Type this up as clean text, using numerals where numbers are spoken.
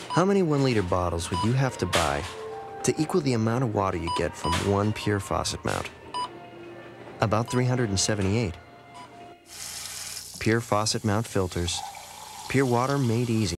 How many 1-liter bottles would you have to buy to equal the amount of water you get from one PUR faucet mount? About 378. PUR faucet mount filters. Pure water made easy.